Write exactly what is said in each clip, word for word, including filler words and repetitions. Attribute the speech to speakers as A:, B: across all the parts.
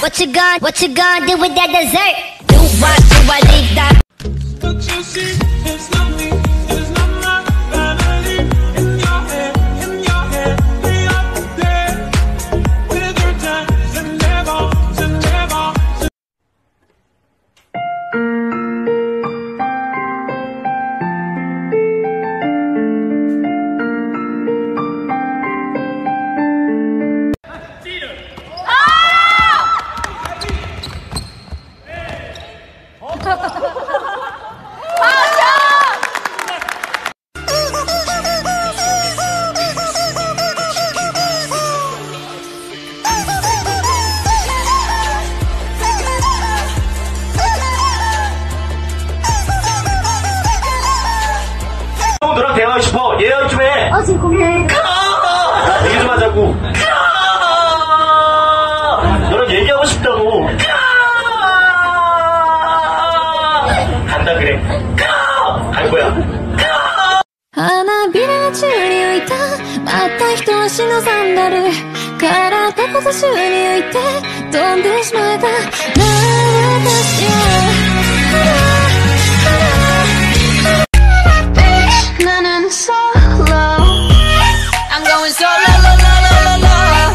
A: What you gonna, what you gonna do with that dessert? Do what, do I leave that?
B: But you see, it's not me, it's not my family. In your head, in your head, they are there. With their times and never, and never.
C: 너랑 대화하고 싶어. 예약 좀 해.
D: 어, 지금 고민해.
C: 얘기 좀 하자고. 너랑 얘기하고 싶다고. 간다 그래. 갈 거야.
E: 花びらが宙に浮いたまた一足のサンダル体こそ宙に浮いて飛んでしまえたなら私は 나는 solo I'm going solo la la la la la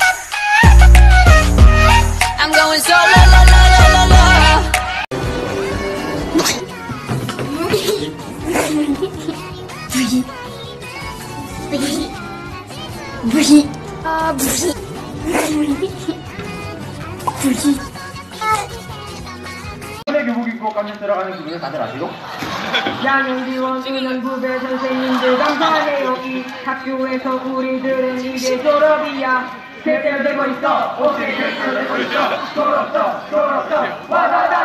E: I'm going solo la la la la la 부리 부리 부리 아 부리 부리
F: 교복 입고 깜짝 들어가는 기분을 다들 아시고?
G: 양현지원 은행부대 선생님들 감사해요. 이 학교에서 우리들은 이제 졸업이야. 제대로 되고 있어. 오케이 제대로 되고 있어. 졸업도 졸업도 와다다